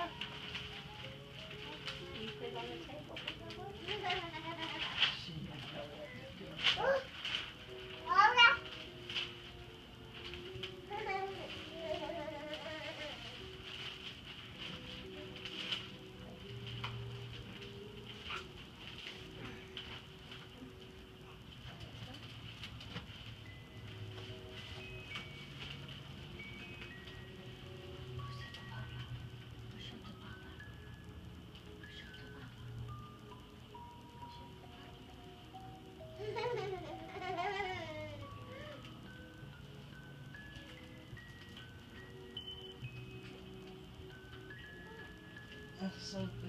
You put it on the table. She don't know what to do. That's so